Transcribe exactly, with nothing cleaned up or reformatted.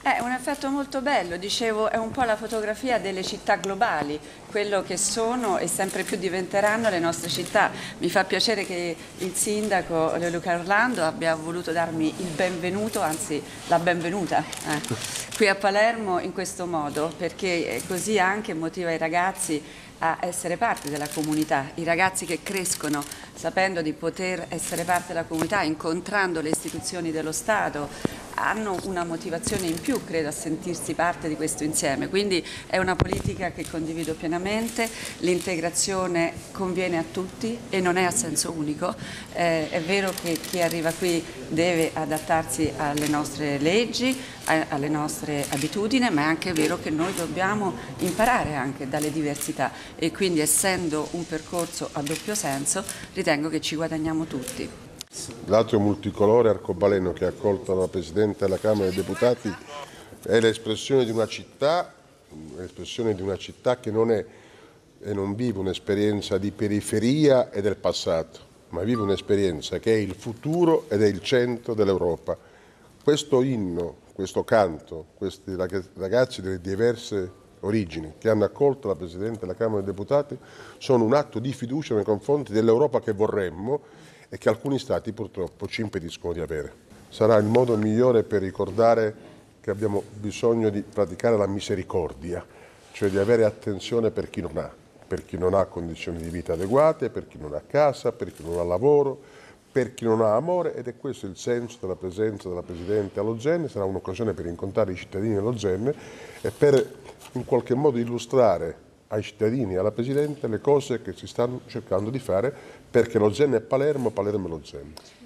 È un effetto molto bello, dicevo, è un po' la fotografia delle città globali, quello che sono e sempre più diventeranno le nostre città. Mi fa piacere che il sindaco Luca Orlando abbia voluto darmi il benvenuto, anzi la benvenuta, eh, qui a Palermo in questo modo, perché così anche motiva i ragazzi a essere parte della comunità, i ragazzi che crescono sapendo di poter essere parte della comunità, incontrando le istituzioni dello Stato, hanno una motivazione in più, credo, a sentirsi parte di questo insieme. Quindi è una politica che condivido pienamente, l'integrazione conviene a tutti e non è a senso unico. Eh, è vero che chi arriva qui deve adattarsi alle nostre leggi, alle nostre abitudini, ma è anche vero che noi dobbiamo imparare anche dalle diversità e quindi, essendo un percorso a doppio senso, ritengo che ci guadagniamo tutti. L'altro multicolore arcobaleno che ha accolto la Presidente della Camera dei Deputati è l'espressione di una città, l'espressione di una città che non è e non vive un'esperienza di periferia e del passato, ma vive un'esperienza che è il futuro ed è il centro dell'Europa. Questo inno, questo canto, questi ragazzi delle diverse origini che hanno accolto la Presidente della Camera dei Deputati sono un atto di fiducia nei confronti dell'Europa che vorremmo e che alcuni Stati purtroppo ci impediscono di avere. Sarà il modo migliore per ricordare che abbiamo bisogno di praticare la misericordia, cioè di avere attenzione per chi non ha, per chi non ha condizioni di vita adeguate, per chi non ha casa, per chi non ha lavoro, per chi non ha amore, ed è questo il senso della presenza della Presidente allo Genne. Sarà un'occasione per incontrare i cittadini allo Genne e per in qualche modo illustrare ai cittadini e alla Presidente le cose che si stanno cercando di fare, perché lo Genne è Palermo, Palermo è lo Genne.